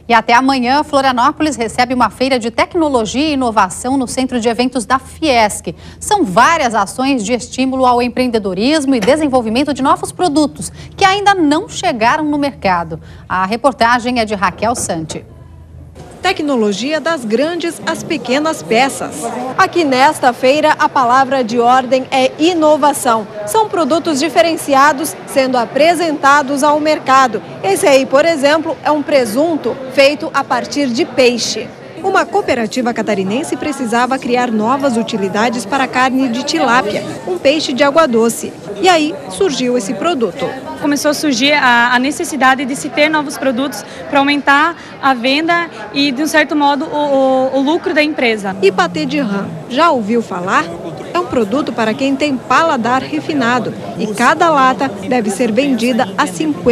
E até amanhã, Florianópolis recebe uma feira de tecnologia e inovação no Centro de Eventos da Fiesc. São várias ações de estímulo ao empreendedorismo e desenvolvimento de novos produtos que ainda não chegaram no mercado. A reportagem é de Raquel Santi. Tecnologia das grandes às pequenas peças. Aqui nesta feira, a palavra de ordem é inovação. São produtos diferenciados sendo apresentados ao mercado. Esse aí, por exemplo, é um presunto feito a partir de peixe. Uma cooperativa catarinense precisava criar novas utilidades para a carne de tilápia, um peixe de água doce. E aí surgiu esse produto. Começou a surgir a necessidade de se ter novos produtos para aumentar a venda e, de um certo modo, o lucro da empresa. E patê de rã, já ouviu falar? É um produto para quem tem paladar refinado e cada lata deve ser vendida a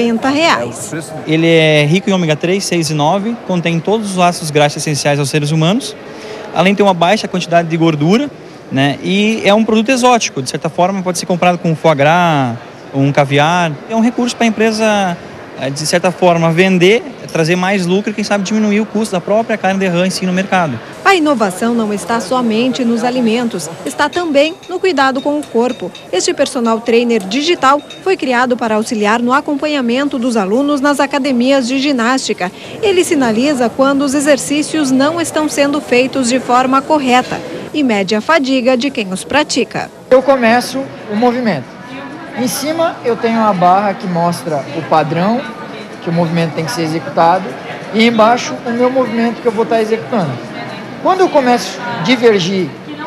R$50. Ele é rico em ômega 3, 6 e 9, contém todos os ácidos graxos essenciais aos seres humanos, além de ter uma baixa quantidade de gordura, né? E é um produto exótico, de certa forma pode ser comprado com foie gras, um caviar. É um recurso para a empresa, de certa forma, vender, trazer mais lucro e, quem sabe, diminuir o custo da própria carne de rã em si no mercado. A inovação não está somente nos alimentos, está também no cuidado com o corpo. Este personal trainer digital foi criado para auxiliar no acompanhamento dos alunos nas academias de ginástica. Ele sinaliza quando os exercícios não estão sendo feitos de forma correta e mede a fadiga de quem os pratica. Eu começo o movimento. Em cima eu tenho uma barra que mostra o padrão que o movimento tem que ser executado e embaixo o meu movimento que eu vou estar executando. Quando eu começo a divergir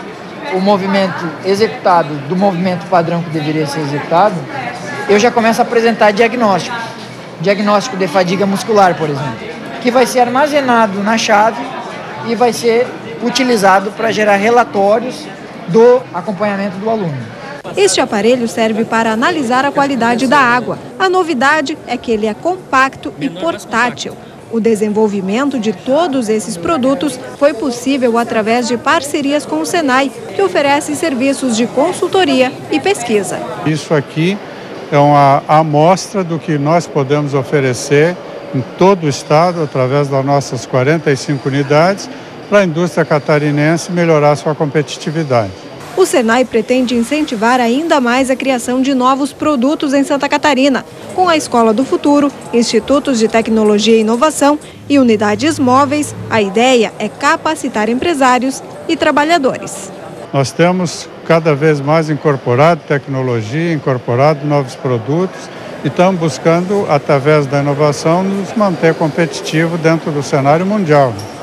o movimento executado do movimento padrão que deveria ser executado, eu já começo a apresentar diagnósticos. Diagnóstico de fadiga muscular, por exemplo, que vai ser armazenado na chave e vai ser utilizado para gerar relatórios do acompanhamento do aluno. Este aparelho serve para analisar a qualidade da água. A novidade é que ele é compacto e portátil. O desenvolvimento de todos esses produtos foi possível através de parcerias com o Senai, que oferece serviços de consultoria e pesquisa. Isso aqui é uma amostra do que nós podemos oferecer em todo o estado, através das nossas 45 unidades, para a indústria catarinense melhorar sua competitividade. O Senai pretende incentivar ainda mais a criação de novos produtos em Santa Catarina, com a Escola do Futuro, institutos de tecnologia e inovação e unidades móveis. A ideia é capacitar empresários e trabalhadores. Nós temos cada vez mais incorporado tecnologia, incorporado novos produtos e estamos buscando, através da inovação, nos manter competitivos dentro do cenário mundial.